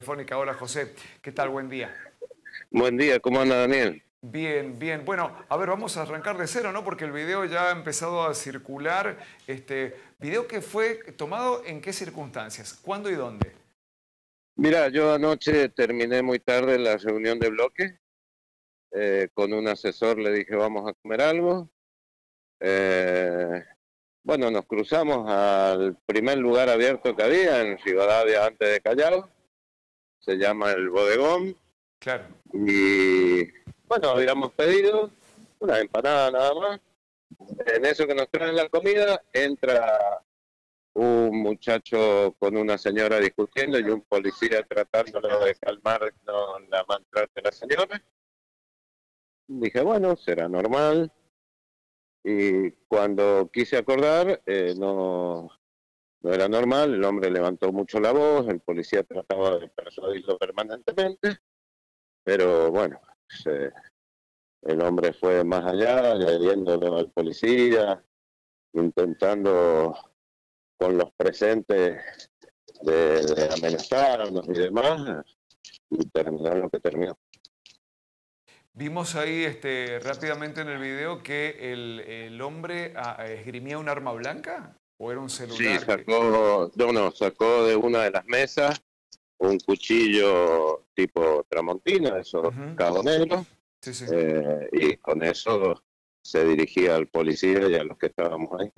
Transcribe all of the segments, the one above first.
Telefónica. Hola José, ¿qué tal? Buen día. Buen día, ¿cómo anda Daniel? Bien, bien. Bueno, a ver, vamos a arrancar de cero, ¿no? Porque el video ya ha empezado a circular. Video que fue tomado ¿en qué circunstancias? ¿Cuándo y dónde? Mira, yo anoche terminé muy tarde la reunión de bloque. Con un asesor le dije vamos a comer algo. Eh, bueno, nos cruzamos al primer lugar abierto que había en Rivadavia antes de Callao. Se llama El Bodegón. Claro. Y bueno, habíamos pedido una empanada nada más. En eso que nos traen la comida, entra un muchacho con una señora discutiendo y un policía tratándolo de calmar la maltrata de la señora. Dije, bueno, será normal. Y cuando quise acordar, no era normal. El hombre levantó mucho la voz, el policía trataba de persuadirlo permanentemente, pero bueno, el hombre fue más allá, agrediéndolo al policía, intentando con los presentes de amenazarnos y demás, y terminó lo que terminó. Vimos ahí rápidamente en el video que el hombre esgrimía un arma blanca o era un Sí, celular que... sacó de una de las mesas un cuchillo tipo tramontina, esos Ujú. cabos negros, Sí, sí. y con eso se dirigía al policía y a los que estábamos ahí.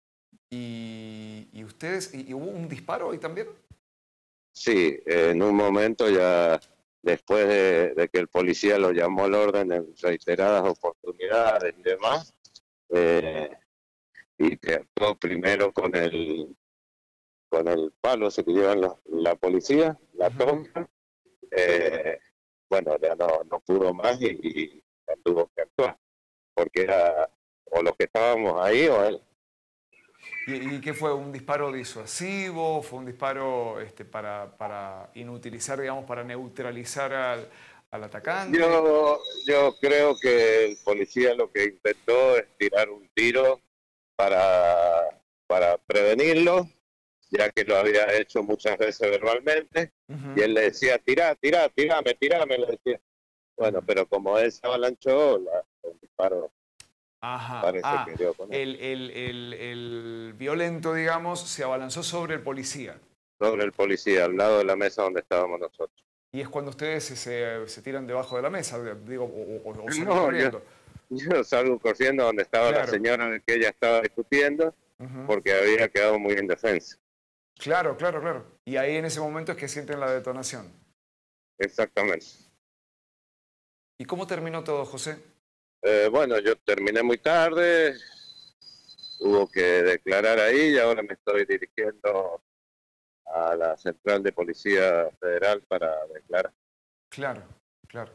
¿Y ustedes, y hubo un disparo ahí también? Sí, en un momento ya después de que el policía lo llamó al orden en reiteradas oportunidades y demás, eh, y que actuó primero con el palo ese que llevan la policía, la Ujú. tonfa, bueno, ya no pudo más y ya tuvo que actuar, porque era o los que estábamos ahí o él. ¿Y qué fue? ¿Un disparo disuasivo? ¿Fue un disparo para inutilizar, digamos, para neutralizar al atacante? Yo creo que el policía lo que intentó es tirar un tiro para prevenirlo, ya que lo había hecho muchas veces verbalmente, y Ujú. él le decía, tirame, le decía. Bueno, Mm. pero como él se avalanchó, el disparo Ajá. parece que dio con él. El violento, digamos, se abalanzó sobre el policía. Sobre el policía, al lado de la mesa donde estábamos nosotros. Y es cuando ustedes se tiran debajo de la mesa, digo, o salen No, corriendo. yo salgo corriendo donde estaba la Claro. señora que ella estaba discutiendo, Ujú. porque había quedado muy indefensa. Claro, claro, claro. Y ahí en ese momento es que sienten la detonación. Exactamente. ¿Y cómo terminó todo, José? Bueno, yo terminé muy tarde, hubo que declarar ahí y ahora me estoy dirigiendo a la Central de Policía Federal para declarar. Claro, claro.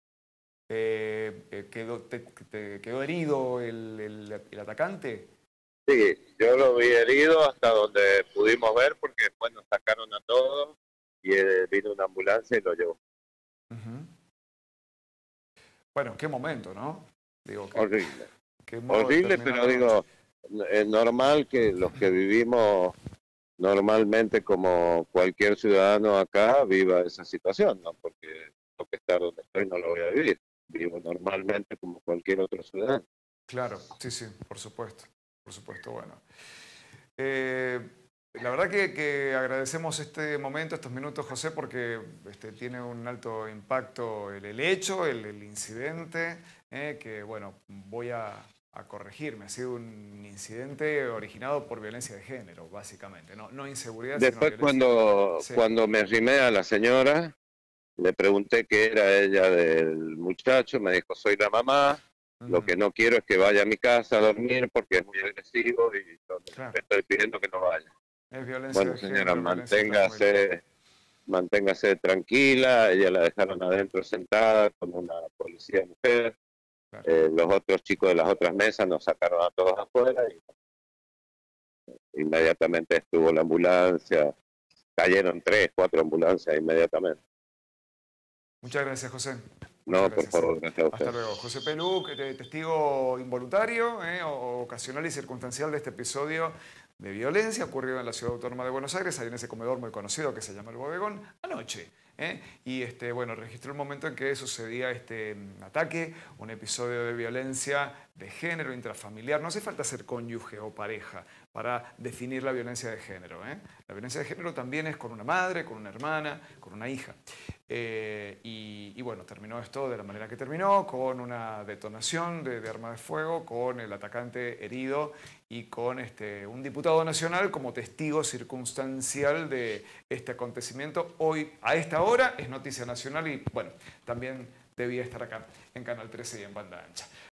¿Te quedó herido el atacante? Sí, yo lo vi herido hasta donde pudimos ver porque después nos sacaron a todos y vino una ambulancia y lo llevó. Ujú. Bueno, qué momento, ¿no? Digo, Horrible, qué modo de horrible, terminar pero la noche. digo, es normal que los que vivimos normalmente como cualquier ciudadano acá viva esa situación, ¿no? Porque tengo que estar donde estoy no lo voy a vivir. Vivo normalmente como cualquier otro ciudadano. Claro, sí, sí, por supuesto, bueno. Eh, la verdad que agradecemos este momento, estos minutos, José, porque tiene un alto impacto el hecho, el incidente, que bueno, voy a corregirme. Ha sido un incidente originado por violencia de género, básicamente. No, no inseguridad, sino Después violencia. cuando, Sí. cuando me arrimé a la señora, le pregunté qué era ella del muchacho, me dijo, soy la mamá, lo Ujú. que no quiero es que vaya a mi casa a dormir porque es muy agresivo y yo le Claro. estoy pidiendo que no vaya. Es violencia Bueno, de señora, género, violencia intrafamiliar. manténgase tranquila, ella la dejaron adentro sentada con una policía mujer, Claro. los otros chicos de las otras mesas nos sacaron a todos afuera y inmediatamente estuvo la ambulancia, cayeron 3, 4 ambulancias inmediatamente. Muchas gracias, José. Muchas No, por gracias. favor, gracias a usted. Hasta luego. José Peluc, testigo involuntario, ocasional y circunstancial de este episodio de violencia ocurrido en la Ciudad Autónoma de Buenos Aires, ahí en ese comedor muy conocido que se llama El Bodegón, anoche. Y bueno, registró el momento en que sucedía este ataque, un episodio de violencia de género intrafamiliar. No hace falta ser cónyuge o pareja para definir la violencia de género. La violencia de género también es con una madre, con una hermana, con una hija. Y bueno, terminó esto de la manera que terminó, con una detonación de arma de fuego, con el atacante herido y con un diputado nacional como testigo circunstancial de este acontecimiento. Hoy, a esta hora, es noticia nacional y bueno, también debía estar acá en Canal 13 y en banda ancha.